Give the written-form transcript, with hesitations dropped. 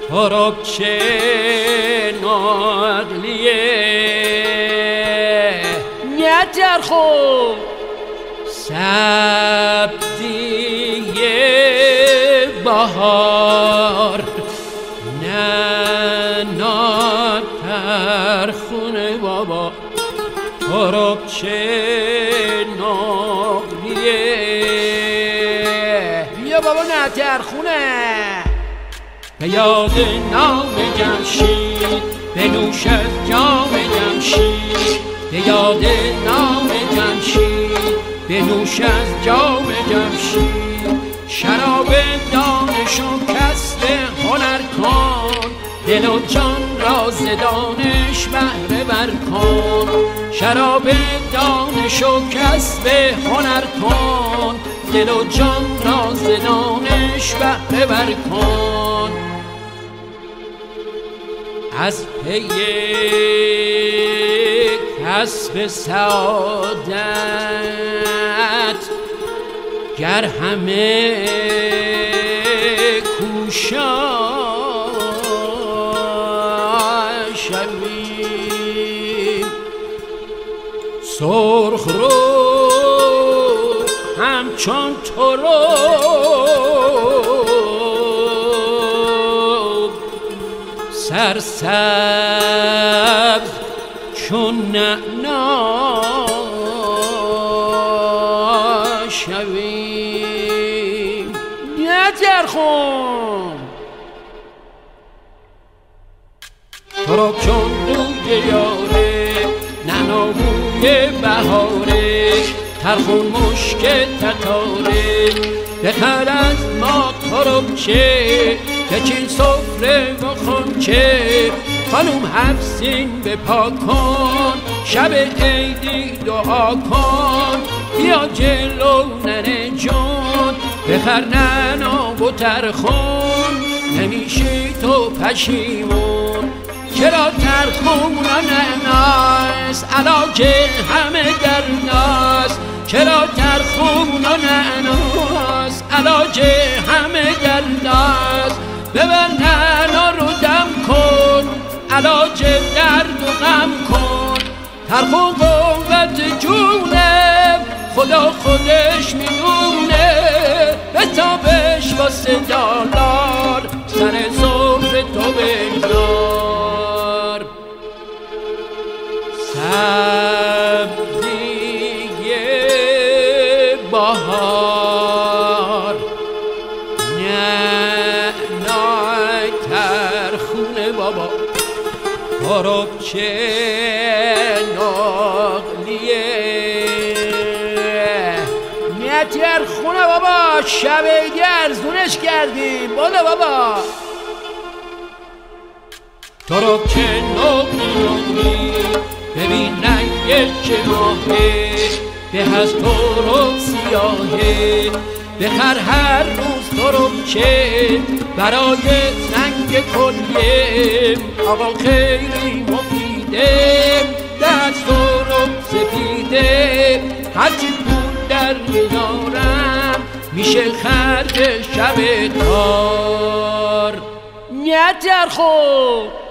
ترکچه نقلیه نتر خوب سبزی بهار نه ناتر خونه بابا ترکچه نقلیه بیا بابا نتر خونه به یاد نام جمشید بنوش از جام جمشید به یاد نام جمشید بنوش از جام جمشید شراب دانش و کسب هنر کن دل و جان را ز دانش بهره بر کن شراب دانش و کسب هنر کن دل و جان را ز دانش بهره بر کن از پی کسب سعادت گر همه کوشان شویم سرخ رو همچون تو رو سرسبز چون نعنا شویم نترخون تو را چون روی یاره نعنابوی بهاره ترخون مشک تتاره بخر از ما ترکچه بچین سفره و خونچه خانوم هفت سین بپا کن شب عیدی دعا کن بیا جلو ننه جون بخر نعنا و ترخون نمیشی تو پشیمون چرا ترخون و نعناست علاج همه درناست چرا ترخون و نعناست علاج همه درناست ببر نعنا رو دم کن علاج درد و غم کن ترخون قوت جونه خدا خودش میدونه بتابش واسه دلار سر سفره تو بگذار سبزی بهار نعنای ترخونه بابا ترکچه نقلیه نتر خونه بابا شب عیدی ارزونش کردیم بالا بابا ترکچه نقلی ببین رنگ چه ماهه به از ترک سیاهه بخر هر روز ترکچه برای زنگ کلیه آقا خیلی مفیده دست ترک سپیده هرچی پول در میارم میشه خرج شب کار نتر خوب